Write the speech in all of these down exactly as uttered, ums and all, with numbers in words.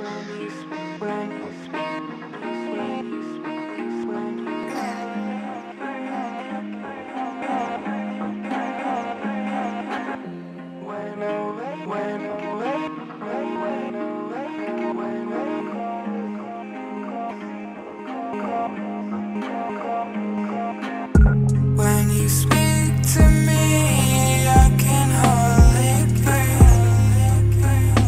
When you speak to me, I can hardly breathe.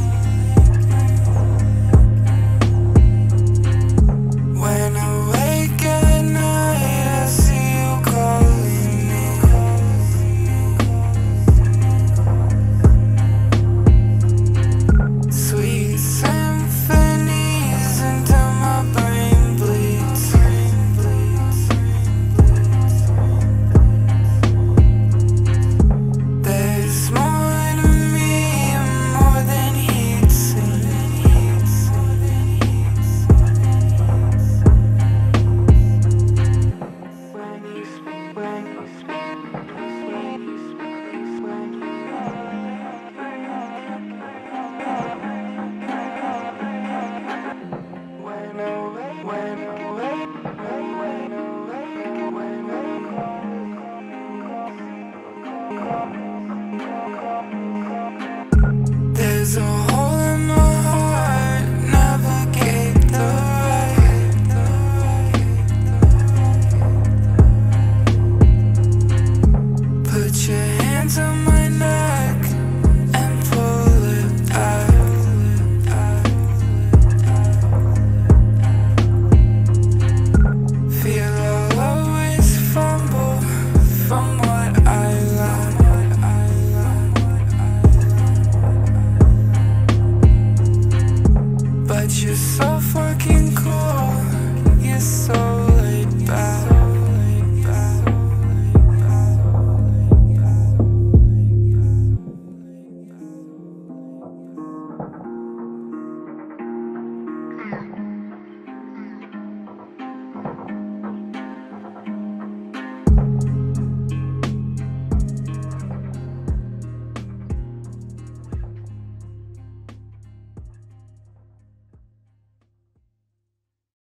When awake at night, I see you calling me. Sweet symphonies until my brain bleeds. There's more to me, more than he'd seen. When you speak, when you speak, when you speak, when you when away, when away, when away, when away. There's a hole in my heart, navigate the right. Put your hands on my neck and pull it out. Feel I'll always fumble from what I learned. But you're so fucking